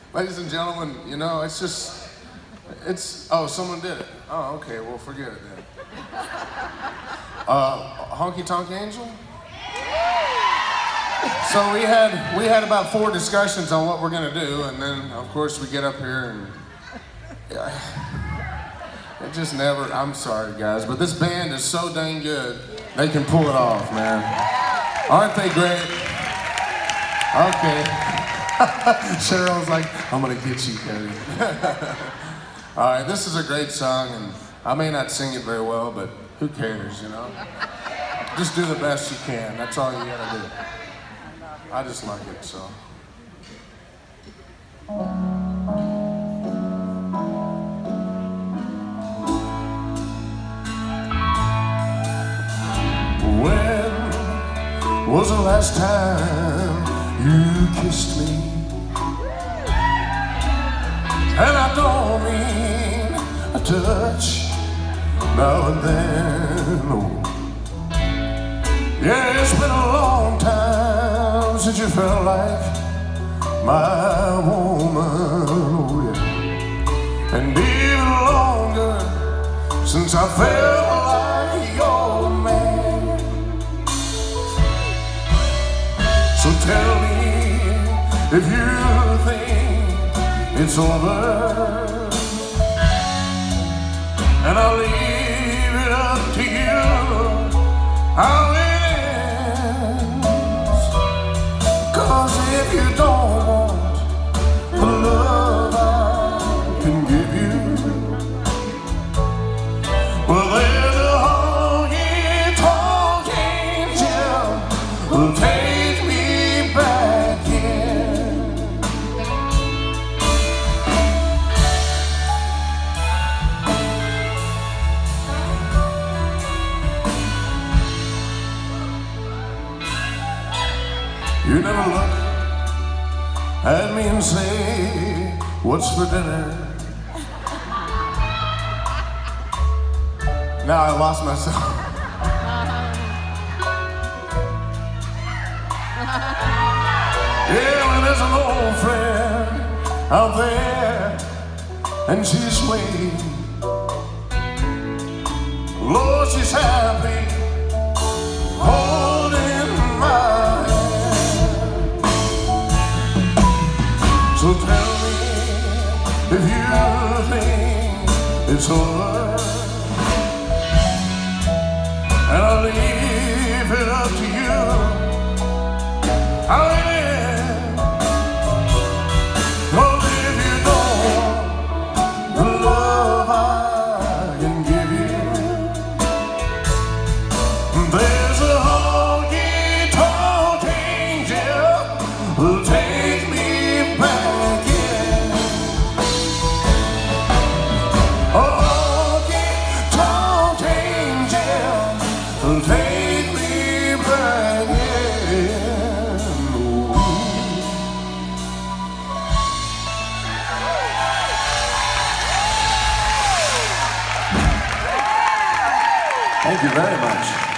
Ladies and gentlemen, you know, it's just, oh, someone did it. Oh, okay, well, forget it then. Honky Tonk Angel? So we had about 4 discussions on what we're gonna do, and then, of course, we get up here and it just never, I'm sorry, guys, but this band is so dang good, they can pull it off, man. Aren't they great? Okay. Cheryl's like, I'm gonna get you, Cody. All right, this is a great song, and I may not sing it very well, but who cares, you know? Just do the best you can. That's all you gotta do. I just like it, so. When was the last time you kissed me? And I don't mean a touch now and then. Oh. Yeah, it's been a long time since you felt like my woman. Oh yeah. And even longer since I felt like your man. So tell me if you think it's over, and I'll leave it up to you how it ends. 'Cause if you don't want the love I can give you, well, there's a honky-tonk angel who'll take me back in. You never look at me and say, what's for dinner? Now I lost myself. Yeah, well, there's an old friend out there, and she's waiting. Lord, she's happy, holding my hand. So tell me if you think it's over, and I'll leave it up to you how it is. Well, if you don't want the love I can give you, there's a honky-tonk angel who'll take me back in. A honky-tonk angel who'll take me back in. Thank you very much.